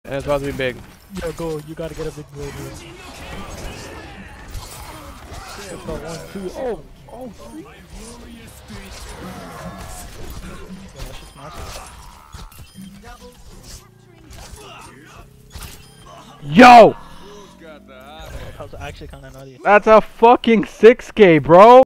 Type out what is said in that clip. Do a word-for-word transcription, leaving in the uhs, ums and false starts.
And it's about to be big. Yo, go. You gotta get a big blade here. Yeah, but one, two. Oh, oh, three. Yeah, that shit's massive. Yo! That was actually kind of nutty. That's a fucking six K, bro!